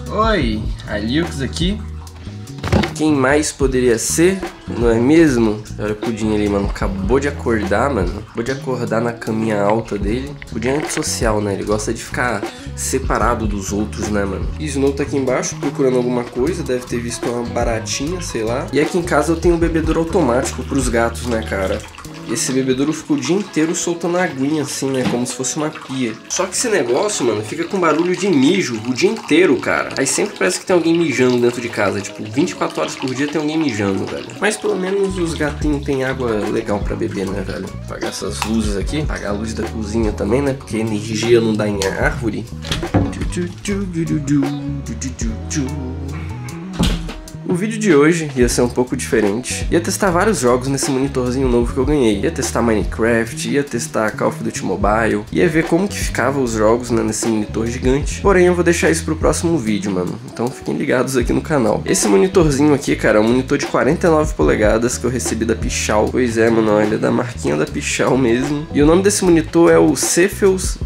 Oi, Aliux aqui. Quem mais poderia ser, não é mesmo? Olha o Pudim ali, mano, acabou de acordar, mano. Acabou de acordar na caminha alta dele. Pudim é antissocial, né? Ele gosta de ficar separado dos outros, né, mano? E Snow tá aqui embaixo procurando alguma coisa, deve ter visto uma baratinha, sei lá. E aqui em casa eu tenho um bebedouro automático pros gatos, né, cara? Esse bebedouro fica o dia inteiro soltando aguinha assim, né? Como se fosse uma pia. Só que esse negócio, mano, fica com barulho de mijo o dia inteiro, cara. Aí sempre parece que tem alguém mijando dentro de casa. Tipo, 24 horas por dia tem alguém mijando, velho. Mas pelo menos os gatinhos têm água legal pra beber, né, velho? Apagar essas luzes aqui. Apagar a luz da cozinha também, né? Porque energia não dá em árvore. O vídeo de hoje ia ser um pouco diferente. Ia testar vários jogos nesse monitorzinho novo que eu ganhei. Ia testar Minecraft, ia testar Call of Duty Mobile, ia ver como que ficavam os jogos, né, nesse monitor gigante. Porém, eu vou deixar isso pro próximo vídeo, mano. Então fiquem ligados aqui no canal. Esse monitorzinho aqui, cara, é um monitor de 49 polegadas que eu recebi da Pichau. Pois é, mano, ele é da marquinha da Pichau mesmo. E o nome desse monitor é o Cepheus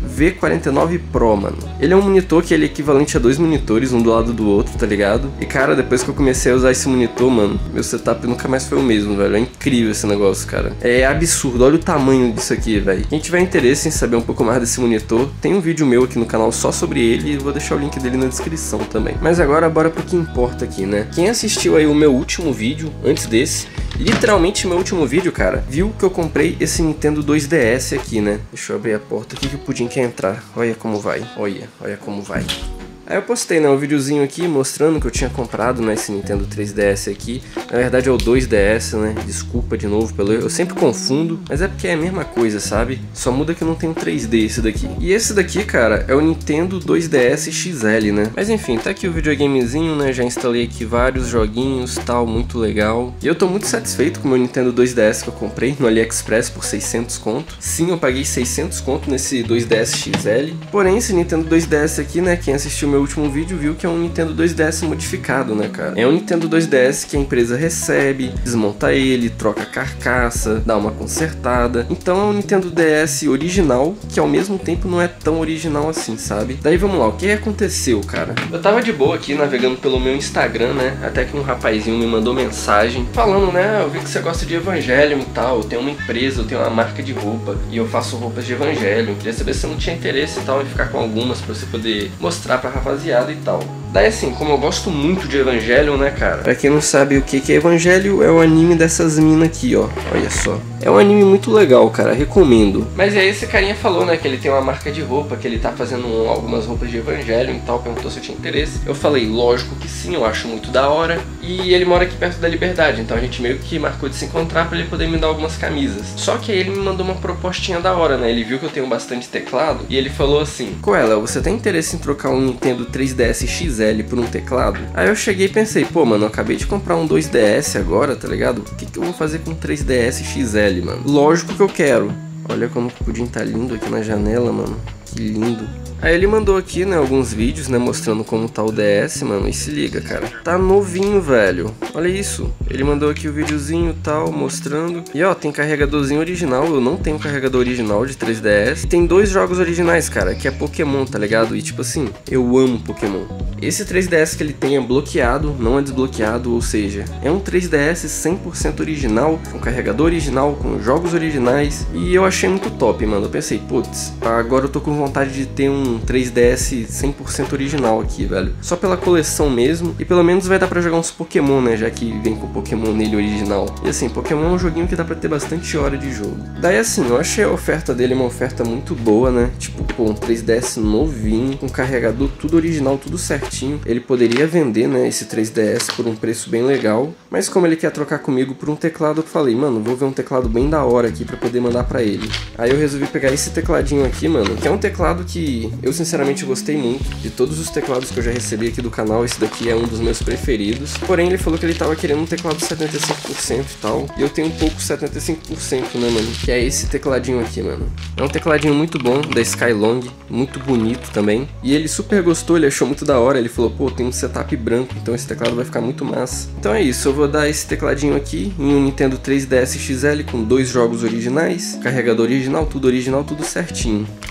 V49 Pro, mano. Ele é um monitor que ele é equivalente a 2 monitores, um do lado do outro, tá ligado? E, cara, depois que eu comecei a usar esse monitor, mano, meu setup nunca mais foi o mesmo, velho. É incrível esse negócio, cara. É absurdo, olha o tamanho disso aqui, velho. Quem tiver interesse em saber um pouco mais desse monitor, tem um vídeo meu aqui no canal só sobre ele e vou deixar o link dele na descrição também. Mas agora, bora pro que importa aqui, né? Quem assistiu aí o meu último vídeo, antes desse, literalmente meu último vídeo, cara, viu que eu comprei esse Nintendo 2DS aqui, né? Deixa eu abrir a porta aqui que o Pudim quer entrar. Olha como vai, olha como vai. Aí eu postei, né, um videozinho aqui mostrando que eu tinha comprado, né, esse Nintendo 3DS aqui. Na verdade é o 2DS, né, desculpa de novo pelo erro, eu sempre confundo, mas é porque é a mesma coisa, sabe? Só muda que não tem um 3D esse daqui. E esse daqui, cara, é o Nintendo 2DS XL, né? Mas enfim, tá aqui o videogamezinho, né, já instalei aqui vários joguinhos, tal, muito legal. E eu tô muito satisfeito com o meu Nintendo 2DS que eu comprei no AliExpress por 600 conto. Sim, eu paguei 600 conto nesse 2DS XL. Porém, esse Nintendo 2DS aqui, né, quem assistiu meu último vídeo viu que é um Nintendo 2DS modificado, né, cara? É um Nintendo 2DS que a empresa recebe, desmonta ele, troca a carcaça, dá uma consertada. Então é um Nintendo DS original, que ao mesmo tempo não é tão original assim, sabe? Daí vamos lá, o que aconteceu, cara? Eu tava de boa aqui navegando pelo meu Instagram, né? Até que um rapazinho me mandou mensagem falando, né? Eu vi que você gosta de Evangelion e tal, eu tenho uma empresa, eu tenho uma marca de roupa e eu faço roupas de Evangelion. Queria saber se você não tinha interesse e tal em ficar com algumas pra você poder mostrar pra rapaziada e tal. Daí assim, como eu gosto muito de Evangelion, né, cara? Pra quem não sabe o que é Evangelion, é o anime dessas minas aqui, ó. Olha só. É um anime muito legal, cara, recomendo. Mas aí esse carinha falou, né, que ele tem uma marca de roupa, que ele tá fazendo algumas roupas de Evangelion e tal, perguntou se eu tinha interesse. Eu falei, lógico que sim, eu acho muito da hora. E ele mora aqui perto da Liberdade, então a gente meio que marcou de se encontrar pra ele poder me dar algumas camisas. Só que aí ele me mandou uma propostinha da hora, né? Ele viu que eu tenho bastante teclado e ele falou assim: Coela, você tem interesse em trocar um Nintendo 3DS XL por um teclado? Aí eu cheguei e pensei, pô, mano, eu acabei de comprar um 2DS agora, tá ligado? O que eu vou fazer com um 3DS XL, mano? Lógico que eu quero. Olha como o Pudim tá lindo aqui na janela, mano. Que lindo. Aí ele mandou aqui, né, alguns vídeos, né, mostrando como tá o DS, mano, e se liga, cara. Tá novinho, velho. Olha isso. Ele mandou aqui o videozinho e tal, mostrando. E ó, tem carregadorzinho original. Eu não tenho carregador original de 3DS. E tem 2 jogos originais, cara, que é Pokémon, tá ligado? E tipo assim, eu amo Pokémon. Esse 3DS que ele tem é bloqueado, não é desbloqueado, ou seja, é um 3DS 100% original, com carregador original, com jogos originais. E eu achei muito top, mano. Eu pensei, putz, agora eu tô com vontade de ter um 3DS 100% original aqui, velho. Só pela coleção mesmo. E pelo menos vai dar pra jogar uns Pokémon, né? Já que vem com Pokémon nele original. E assim, Pokémon é um joguinho que dá pra ter bastante hora de jogo. Daí assim, eu achei a oferta dele uma oferta muito boa, né? Tipo, pô, um 3DS novinho, com carregador tudo original, tudo certinho. Ele poderia vender, né, esse 3DS por um preço bem legal. Mas como ele quer trocar comigo por um teclado, eu falei, mano, vou ver um teclado bem da hora aqui pra poder mandar pra ele. Aí eu resolvi pegar esse tecladinho aqui, mano, que é um teclado que eu sinceramente gostei muito. De todos os teclados que eu já recebi aqui do canal, esse daqui é um dos meus preferidos. Porém, ele falou que ele tava querendo um teclado 75% e tal. E eu tenho um pouco 75%, né, mano? Que é esse tecladinho aqui, mano. É um tecladinho muito bom, da Skylong, muito bonito também. E ele super gostou, ele achou muito da hora. Ele falou, pô, tem um setup branco, então esse teclado vai ficar muito massa. Então é isso, eu vou dar esse tecladinho aqui em um Nintendo 3DS XL com 2 jogos originais, carregador original, tudo certinho. Agora minha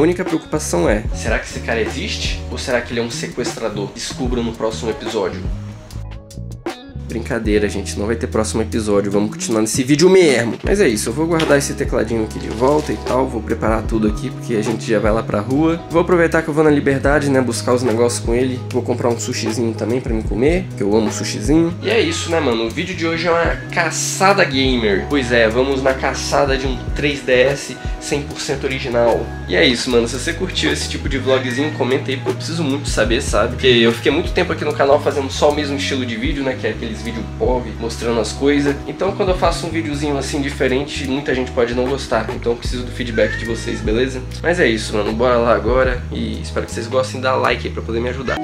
única preocupação é: será que esse cara existe? Ou será que ele é um sequestrador? Descubra no próximo episódio. Brincadeira, gente, não vai ter próximo episódio, vamos continuar nesse vídeo mesmo. Mas é isso, eu vou guardar esse tecladinho aqui de volta e tal, vou preparar tudo aqui, porque a gente já vai lá pra rua. Vou aproveitar que eu vou na Liberdade, né, buscar os negócios com ele. Vou comprar um sushizinho também pra me comer, que eu amo sushizinho. E é isso, né, mano, o vídeo de hoje é uma caçada gamer. Pois é, vamos na caçada de um 3DS 100% original. E é isso, mano, se você curtiu esse tipo de vlogzinho, comenta aí, porque eu preciso muito saber, sabe? Porque eu fiquei muito tempo aqui no canal fazendo só o mesmo estilo de vídeo, né, que é aqueles vídeos POV, mostrando as coisas. Então quando eu faço um videozinho assim diferente, muita gente pode não gostar. Então eu preciso do feedback de vocês, beleza? Mas é isso, mano, bora lá agora. E espero que vocês gostem, dá like aí pra poder me ajudar.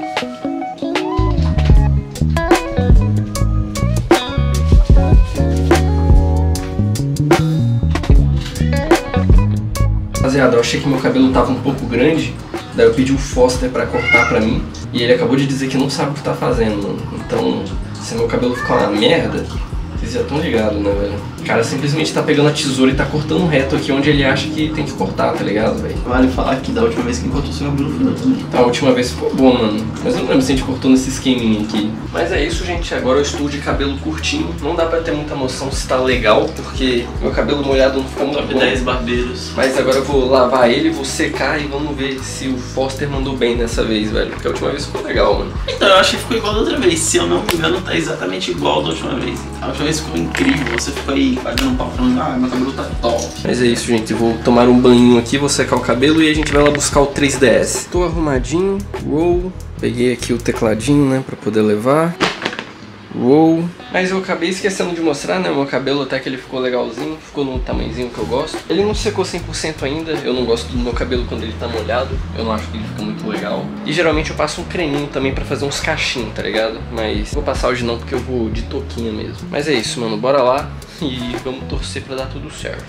Rapaziada, eu achei que meu cabelo tava um pouco grande. Daí eu pedi o Foster pra cortar pra mim. E ele acabou de dizer que não sabe o que tá fazendo, mano. Então, se meu cabelo ficar uma merda, vocês já estão ligados, né, velho? O cara simplesmente tá pegando a tesoura e tá cortando reto aqui onde ele acha que tem que cortar, tá ligado, velho? Vale falar que da última vez que cortou seu cabelo foi também. A última vez ficou bom, mano. Mas eu não lembro se a gente cortou nesse esqueminha aqui. Mas é isso, gente. Agora eu estou de cabelo curtinho. Não dá pra ter muita noção se tá legal, porque meu cabelo molhado não ficou muito Top bom. 10 barbeiros. Mas agora eu vou lavar ele, vou secar e vamos ver se o Foster mandou bem dessa vez, velho. Porque a última vez ficou legal, mano. Então, eu acho que ficou igual da outra vez. Se eu não me engano, tá exatamente igual da última vez. A última vez ficou incrível. Você ficou aí pagando um pau falando, ah, meu cabelo tá top. Mas é isso, gente. Eu vou tomar um banho aqui, vou secar o cabelo e a gente vai lá buscar o 3DS. Tô arrumadinho. Uou. Peguei aqui o tecladinho, né, pra poder levar. Uou. Mas eu acabei esquecendo de mostrar, né, o meu cabelo até que ele ficou legalzinho, ficou no tamanhozinho que eu gosto. Ele não secou 100% ainda, eu não gosto do meu cabelo quando ele tá molhado, eu não acho que ele fica muito legal. E geralmente eu passo um creminho também pra fazer uns cachinhos, tá ligado? Mas vou passar hoje não, porque eu vou de touquinha mesmo. Mas é isso, mano, bora lá e vamos torcer pra dar tudo certo.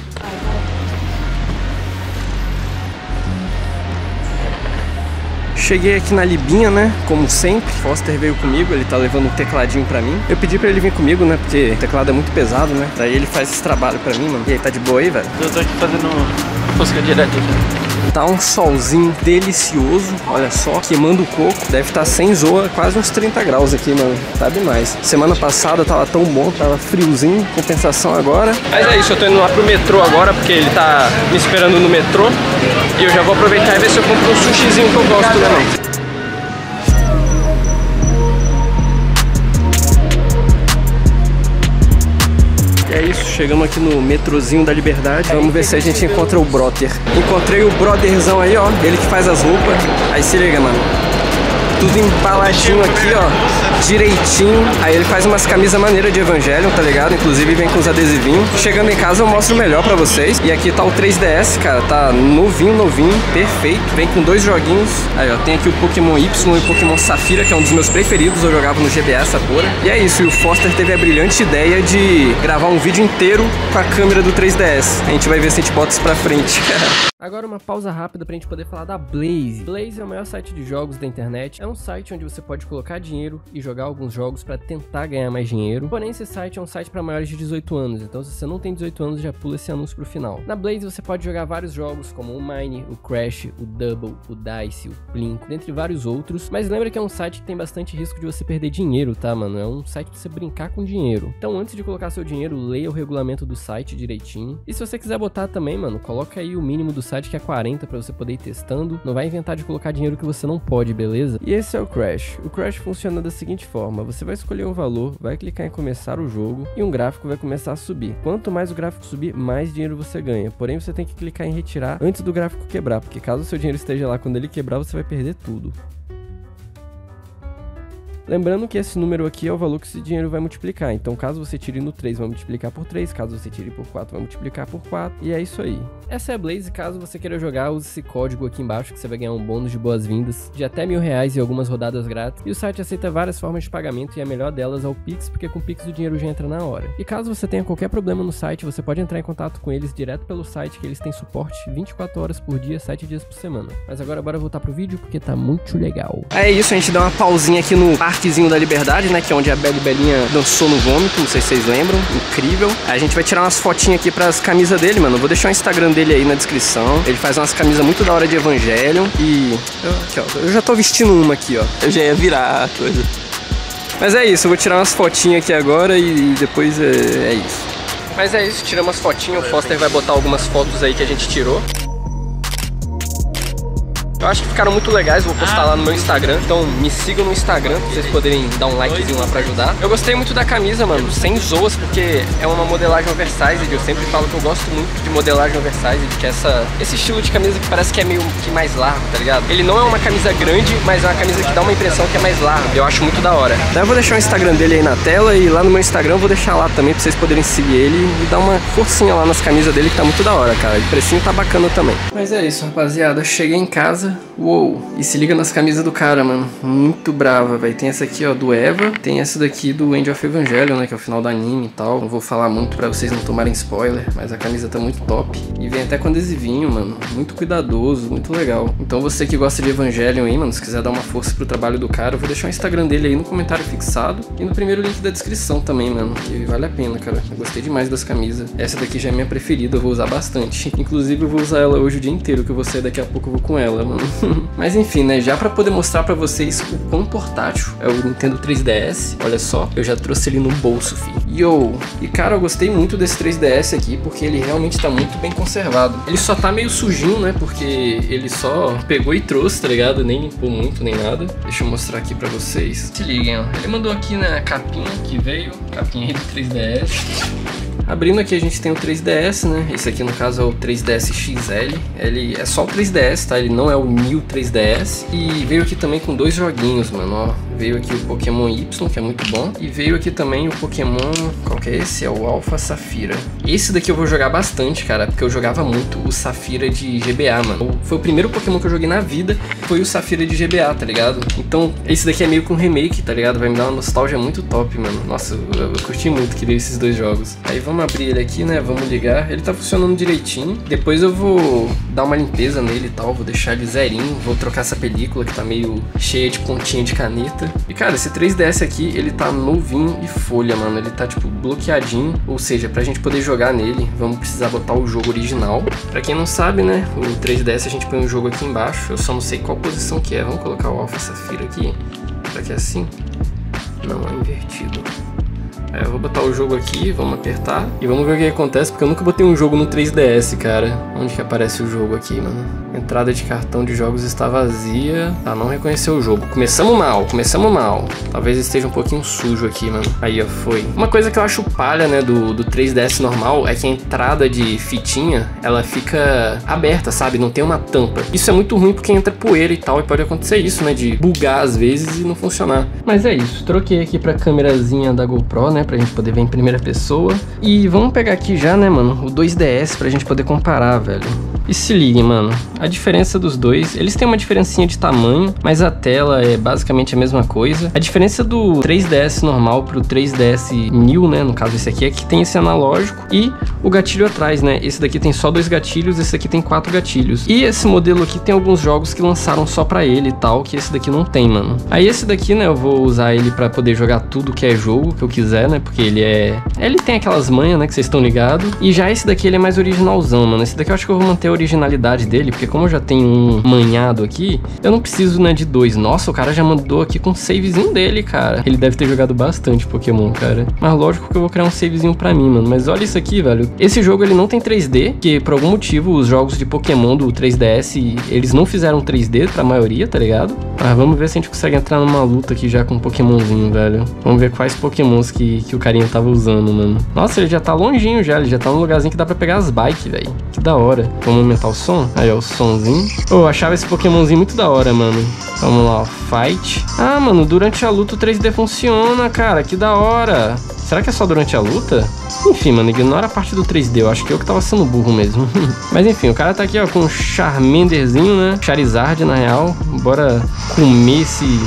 Cheguei aqui na Libinha, né, como sempre. Foster veio comigo, ele tá levando um tecladinho pra mim. Eu pedi pra ele vir comigo, né, porque o teclado é muito pesado, né. Daí ele faz esse trabalho pra mim, mano. E aí, tá de boa aí, velho? Eu tô aqui fazendo música direto aqui. Tá um solzinho delicioso, olha só, queimando o coco. Deve estar sem zoa, quase uns 30 graus aqui, mano. Tá demais. Semana passada tava tão bom, tava friozinho, compensação agora. Mas é isso, eu tô indo lá pro metrô agora, porque ele tá me esperando no metrô. E eu já vou aproveitar e ver se eu compro um sushizinho que eu gosto, né, mano? É isso, chegamos aqui no metrozinho da Liberdade. Vamos ver se a gente encontra o brother. Encontrei o brotherzão aí, ó. Ele que faz as roupas. Aí se liga, mano. Tudo embaladinho aqui, ó, direitinho. Aí ele faz umas camisas maneiras de Evangelion, tá ligado? Inclusive vem com os adesivinhos. Chegando em casa eu mostro melhor pra vocês. E aqui tá o 3DS, cara, tá novinho, perfeito. Vem com 2 joguinhos. Aí, ó, tem aqui o Pokémon Y e o Pokémon Safira, que é um dos meus preferidos. Eu jogava no GBA essa porra. E é isso, e o Foster teve a brilhante ideia de gravar um vídeo inteiro com a câmera do 3DS. A gente vai ver se a gente bota isso pra frente. Agora uma pausa rápida pra gente poder falar da Blaze. Blaze é o maior site de jogos da internet. É um site onde você pode colocar dinheiro e jogar alguns jogos pra tentar ganhar mais dinheiro. Porém, esse site é um site pra maiores de 18 anos. Então, se você não tem 18 anos, já pula esse anúncio pro final. Na Blaze você pode jogar vários jogos como o Mine, o Crash, o Double, o Dice, o Plinko, dentre vários outros. Mas lembra que é um site que tem bastante risco de você perder dinheiro, tá, mano? É um site pra você brincar com dinheiro. Então, antes de colocar seu dinheiro, leia o regulamento do site direitinho. E se você quiser botar também, mano, coloca aí o mínimo do site, que é 40, pra você poder ir testando. Não vai inventar de colocar dinheiro que você não pode, beleza? E esse é o Crash. O Crash funciona da seguinte forma: você vai escolher um valor, vai clicar em começar o jogo e um gráfico vai começar a subir. Quanto mais o gráfico subir, mais dinheiro você ganha. Porém, você tem que clicar em retirar antes do gráfico quebrar, porque caso o seu dinheiro esteja lá quando ele quebrar, você vai perder tudo. Lembrando que esse número aqui é o valor que esse dinheiro vai multiplicar. Então, caso você tire no 3, vai multiplicar por 3. Caso você tire por 4, vai multiplicar por 4. E é isso aí. Essa é a Blaze. Caso você queira jogar, use esse código aqui embaixo que você vai ganhar um bônus de boas-vindas de até R$1.000 e algumas rodadas grátis. E o site aceita várias formas de pagamento e a melhor delas é o Pix, porque com o Pix o dinheiro já entra na hora. E caso você tenha qualquer problema no site, você pode entrar em contato com eles direto pelo site, que eles têm suporte 24 horas por dia, 7 dias por semana. Mas agora bora voltar pro vídeo, porque tá muito legal. É isso, a gente dá uma pausinha aqui no Parque Parquezinho da Liberdade, né? Que é onde a Bela e Belinha dançou no vômito, não sei se vocês lembram. Incrível. A gente vai tirar umas fotinhas aqui pras camisas dele, mano. Eu vou deixar o Instagram dele aí na descrição. Ele faz umas camisas muito da hora de Evangelion. E... aqui, ó. Eu já tô vestindo uma aqui, ó. Eu já ia virar a coisa. Mas é isso, eu vou tirar umas fotinhas aqui agora e depois é isso. Mas é isso, tiramos as fotinhas. O Foster vai botar algumas fotos aí que a gente tirou. Eu acho que ficaram muito legais, vou postar lá no meu Instagram. Então me sigam no Instagram pra vocês poderem dar um likezinho lá pra ajudar. Eu gostei muito da camisa, mano, sem zoas, porque é uma modelagem oversized. Eu sempre falo que eu gosto muito de modelagem oversized, que é esse estilo de camisa que parece que é meio que mais largo, tá ligado? Ele não é uma camisa grande, mas é uma camisa que dá uma impressão que é mais larga. Eu acho muito da hora. Daí eu vou deixar o Instagram dele aí na tela e lá no meu Instagram eu vou deixar lá também pra vocês poderem seguir ele e dar uma forcinha lá nas camisas dele que tá muito da hora, cara. O precinho tá bacana também. Mas é isso, rapaziada. Cheguei em casa. Uou, e se liga nas camisas do cara, mano. Muito brava, velho. Tem essa aqui, ó, do Eva. Tem essa daqui do End of Evangelion, né, que é o final do anime e tal. Não vou falar muito pra vocês não tomarem spoiler, mas a camisa tá muito top. E vem até com adesivinho, mano. Muito cuidadoso, muito legal. Então você que gosta de Evangelion aí, mano, se quiser dar uma força pro trabalho do cara, eu vou deixar o Instagram dele aí no comentário fixado e no primeiro link da descrição também, mano. Que vale a pena, cara. Eu gostei demais das camisas. Essa daqui já é minha preferida, eu vou usar bastante. Inclusive eu vou usar ela hoje o dia inteiro, que eu vou sair daqui a pouco, eu vou com ela, mano. Mas enfim, né, já pra poder mostrar pra vocês o quão portátil é o Nintendo 3DS, olha só, eu já trouxe ele no bolso, filho. Yo! E cara, eu gostei muito desse 3DS aqui, porque ele realmente tá muito bem conservado. Ele só tá meio sujinho, né, porque ele só pegou e trouxe, tá ligado? Nem limpou muito, nem nada. Deixa eu mostrar aqui pra vocês. Se liguem, ó. Ele mandou aqui na capinha que veio, capinha aí do 3DS. Abrindo aqui a gente tem o 3DS, né? Esse aqui no caso é o 3DS XL. Ele é só o 3DS, tá? Ele não é o New 3DS. E veio aqui também com 2 joguinhos, mano, ó. Veio aqui o Pokémon Y, que é muito bom. E veio aqui também o Pokémon... qual que é esse? É o Alpha Safira. Esse daqui eu vou jogar bastante, cara, porque eu jogava muito o Safira de GBA, mano. Foi o primeiro Pokémon que eu joguei na vida, foi o Safira de GBA, tá ligado? Então, esse daqui é meio que um remake, tá ligado? Vai me dar uma nostalgia muito top, mano. Nossa, eu curti muito que veio esses 2 jogos. Aí vamos abrir ele aqui, né? Vamos ligar. Ele tá funcionando direitinho. Depois eu vou dar uma limpeza nele e tal. Vou deixar ele zerinho. Vou trocar essa película que tá meio cheia de pontinha de caneta. E cara, esse 3DS aqui, ele tá novinho e folha, mano. Ele tá tipo bloqueadinho. Ou seja, pra gente poder jogar nele, vamos precisar botar o jogo original. Pra quem não sabe, né? O 3DS a gente põe o jogo aqui embaixo. Eu só não sei qual posição que é. Vamos colocar o Alpha Safira aqui. Será que é assim? Não, é invertido. Eu vou botar o jogo aqui, vamos apertar e vamos ver o que acontece, porque eu nunca botei um jogo no 3DS, cara. Onde que aparece o jogo aqui, mano? Entrada de cartão de jogos está vazia. Ah, não reconheceu o jogo. Começamos mal, começamos mal. Talvez esteja um pouquinho sujo aqui, mano. Aí, ó, foi. Uma coisa que eu acho palha, né, do 3DS normal é que a entrada de fitinha, ela fica aberta, sabe? Não tem uma tampa. Isso é muito ruim porque entra poeira e tal, e pode acontecer isso, né, de bugar às vezes e não funcionar. Mas é isso. Troquei aqui pra câmerazinha da GoPro, né, pra gente poder ver em primeira pessoa. E vamos pegar aqui já, né, mano, o 2DS pra gente poder comparar, velho. E se liguem, mano, a diferença dos dois, eles têm uma diferencinha de tamanho, mas a tela é basicamente a mesma coisa. A diferença do 3DS normal pro 3DS New, né, no caso esse aqui, é que tem esse analógico e o gatilho atrás, né. Esse daqui tem só 2 gatilhos, esse daqui tem 4 gatilhos. E esse modelo aqui tem alguns jogos que lançaram só pra ele e tal, que esse daqui não tem, mano. Aí esse daqui, né, eu vou usar ele pra poder jogar tudo que é jogo que eu quiser, né, porque ele tem aquelas manhas, né, que vocês estão ligados. E já esse daqui ele é mais originalzão, mano. Esse daqui eu acho que eu vou manter a originalidade dele, porque como eu já tenho um manhado aqui, eu não preciso, né, de 2. Nossa, o cara já mandou aqui com um savezinho dele, cara. Ele deve ter jogado bastante Pokémon, cara. Mas lógico que eu vou criar um savezinho pra mim, mano. Mas olha isso aqui, velho. Esse jogo, ele não tem 3D, porque por algum motivo os jogos de Pokémon do 3DS, eles não fizeram 3D pra maioria, tá ligado? Mas vamos ver se a gente consegue entrar numa luta aqui já com um Pokémonzinho, velho. Vamos ver quais Pokémons que o carinha tava usando, mano. Nossa, ele já tá longinho já. Ele já tá num lugarzinho que dá pra pegar as bikes, velho. Que da hora. Vamos aumentar o som? Aí, ó, o somzinho. Eu achava esse Pokémonzinho muito da hora, mano. Vamos lá, ó. Fight. Ah, mano, durante a luta o 3D funciona, cara. Que da hora. Será que é só durante a luta? Enfim, mano, ignora a parte do 3D. Eu acho que eu que tava sendo burro mesmo. Mas enfim, o cara tá aqui, ó, com um Charmanderzinho, né? Charizard, na real. Bora comer esse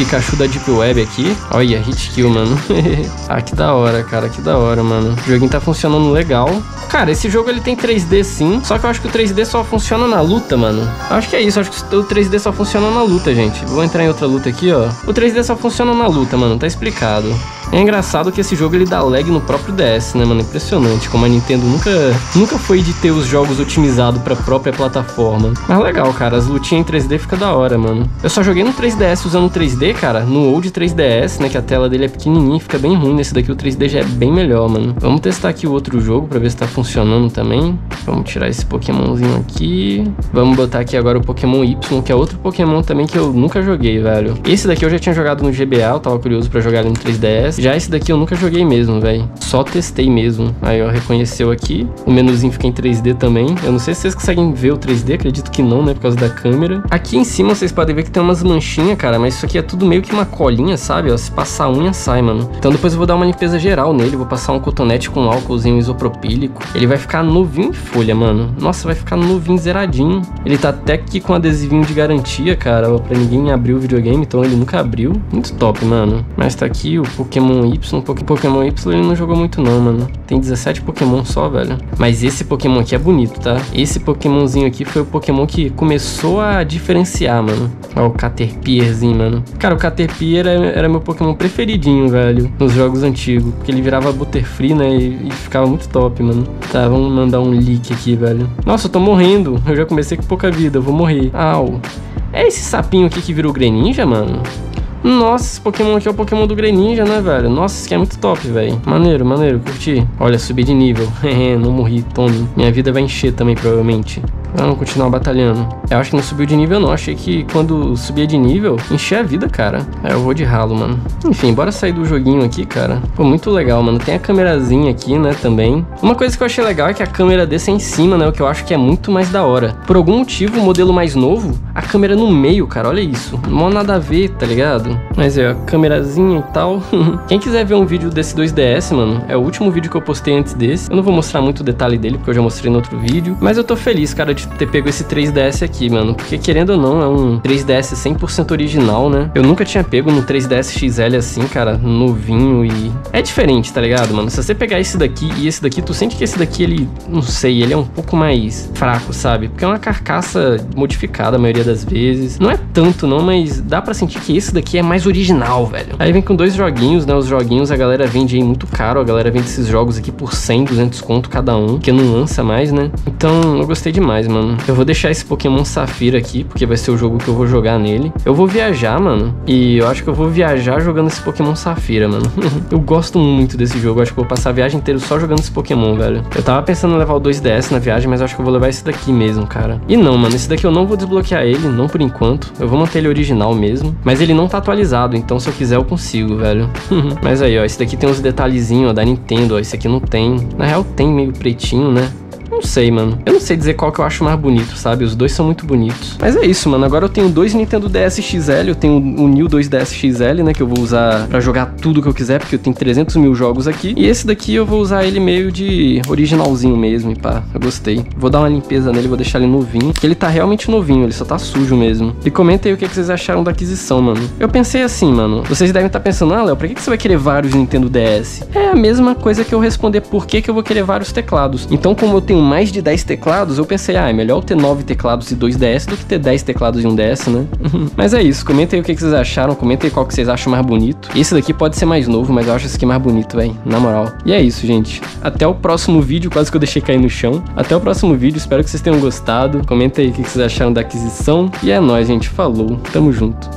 Pikachu da Deep Web aqui. Olha, hit kill, mano. Ah, que da hora, cara, que da hora, mano. O joguinho tá funcionando legal. Cara, esse jogo ele tem 3D sim, só que eu acho que o 3D só funciona na luta, mano. Eu acho que é isso, eu acho que o 3D só funciona na luta, gente. Vou entrar em outra luta aqui, ó. O 3D só funciona na luta, mano, tá explicado. É engraçado que esse jogo ele dá lag no próprio DS, né, mano? Impressionante como a Nintendo nunca foi de ter os jogos otimizados pra própria plataforma. Mas legal, cara, as lutinhas em 3D fica da hora, mano. Eu só joguei no 3DS usando 3D, cara, no old 3DS, né, que a tela dele é pequenininha, fica bem ruim. Nesse daqui o 3D já é bem melhor, mano. Vamos testar aqui o outro jogo pra ver se tá funcionando também. Vamos tirar esse Pokémonzinho aqui. Vamos botar aqui agora o Pokémon Y, que é outro Pokémon também que eu nunca joguei, velho. Esse daqui eu já tinha jogado no GBA, eu tava curioso pra jogar ele no 3DS. Já esse daqui eu nunca joguei mesmo, velho. Só testei mesmo. Aí, ó, reconheceu aqui. O menuzinho fica em 3D também. Eu não sei se vocês conseguem ver o 3D, acredito que não, né, por causa da câmera. Aqui em cima vocês podem ver que tem umas manchinhas, cara, mas isso aqui é tudo meio que uma colinha, sabe? Ó, se passar a unha, sai, mano. Então depois eu vou dar uma limpeza geral nele, vou passar um cotonete com álcoolzinho isopropílico. Ele vai ficar novinho em folha, mano. Nossa, vai ficar novinho, zeradinho. Ele tá até aqui com adesivinho de garantia, cara, ó, pra ninguém abrir o videogame, então ele nunca abriu. Muito top, mano. Mas tá aqui o Pokémon Y. Pokémon Y ele não jogou muito não, mano. Tem 17 Pokémon só, velho. Mas esse Pokémon aqui é bonito, tá? Esse Pokémonzinho aqui foi o Pokémon que começou a diferenciar, mano. Ó, o Caterpierzinho, mano. Cara, o Caterpier era meu Pokémon preferidinho, velho, nos jogos antigos. Porque ele virava Butterfree, né? E ficava muito top, mano. Tá, vamos mandar um leak aqui, velho. Nossa, eu tô morrendo. Eu já comecei com pouca vida, eu vou morrer. Au. É esse sapinho aqui que virou Greninja, mano? Nossa, esse Pokémon aqui é o Pokémon do Greninja, né, velho? Nossa, isso aqui é muito top, velho. Maneiro, maneiro, curti. Olha, subi de nível. Não morri, tome. Minha vida vai encher também, provavelmente. Vamos continuar batalhando. Eu acho que não subiu de nível, não. Achei que quando subia de nível, enchia a vida, cara. Aí eu vou de ralo, mano. Enfim, bora sair do joguinho aqui, cara. Pô, muito legal, mano. Tem a câmerazinha aqui, né, também. Uma coisa que eu achei legal é que a câmera desse é em cima, né? O que eu acho que é muito mais da hora. Por algum motivo, o modelo mais novo, a câmera no meio, cara. Olha isso. Não há nada a ver, tá ligado? Mas é, ó, câmerazinha e tal. Quem quiser ver um vídeo desse 2DS, mano, é o último vídeo que eu postei antes desse. Eu não vou mostrar muito detalhe dele, porque eu já mostrei no outro vídeo. Mas eu tô feliz, cara, de ter pego esse 3DS aqui, mano. Porque, querendo ou não, é um 3DS 100% original, né? Eu nunca tinha pego no 3DS XL assim, cara, novinho e... É diferente, tá ligado, mano? Se você pegar esse daqui e esse daqui, tu sente que esse daqui, ele... Não sei, ele é um pouco mais fraco, sabe? Porque é uma carcaça modificada a maioria das vezes. Não é tanto, não, mas dá pra sentir que esse daqui é mais original, velho. Aí vem com dois joguinhos, né? Os joguinhos a galera vende aí muito caro. A galera vende esses jogos aqui por 100, 200 conto cada um, que não lança mais, né? Então, eu gostei demais, mano. Eu vou deixar esse Pokémon Safira aqui, porque vai ser o jogo que eu vou jogar nele. Eu vou viajar, mano. E eu acho que eu vou viajar jogando esse Pokémon Safira, mano. Eu gosto muito desse jogo. Eu acho que eu vou passar a viagem inteira só jogando esse Pokémon, velho. Eu tava pensando em levar o 2DS na viagem, mas eu acho que eu vou levar esse daqui mesmo, cara. E não, mano, esse daqui eu não vou desbloquear ele, não por enquanto. Eu vou manter ele original mesmo. Mas ele não tá atualizado, então se eu quiser eu consigo, velho. Mas aí, ó, esse daqui tem uns detalhezinhos, ó, da Nintendo, ó. Esse aqui não tem. Na real tem meio pretinho, né? Não sei, mano. Eu não sei dizer qual que eu acho mais bonito, sabe? Os dois são muito bonitos. Mas é isso, mano. Agora eu tenho dois Nintendo DS XL. Eu tenho o New 2DS XL, né? Que eu vou usar pra jogar tudo que eu quiser, porque eu tenho 300 mil jogos aqui. E esse daqui eu vou usar ele meio de originalzinho mesmo, e pá. Eu gostei. Vou dar uma limpeza nele, vou deixar ele novinho. Porque ele tá realmente novinho, ele só tá sujo mesmo. E comenta aí o que vocês acharam da aquisição, mano. Eu pensei assim, mano. Vocês devem estar pensando, ah, Léo, pra que você vai querer vários Nintendo DS? É a mesma coisa que eu responder por que eu vou querer vários teclados. Então, como eu tenho mais de 10 teclados, eu pensei, ah, é melhor eu ter 9 teclados e 2 DS do que ter 10 teclados e um DS, né? Mas é isso, comenta aí o que vocês acharam, comenta aí qual que vocês acham mais bonito. Esse daqui pode ser mais novo, mas eu acho esse aqui mais bonito, velho, na moral. E é isso, gente. Até o próximo vídeo, quase que eu deixei cair no chão. Até o próximo vídeo, espero que vocês tenham gostado. Comenta aí o que vocês acharam da aquisição. E é nóis, gente. Falou. Tamo junto.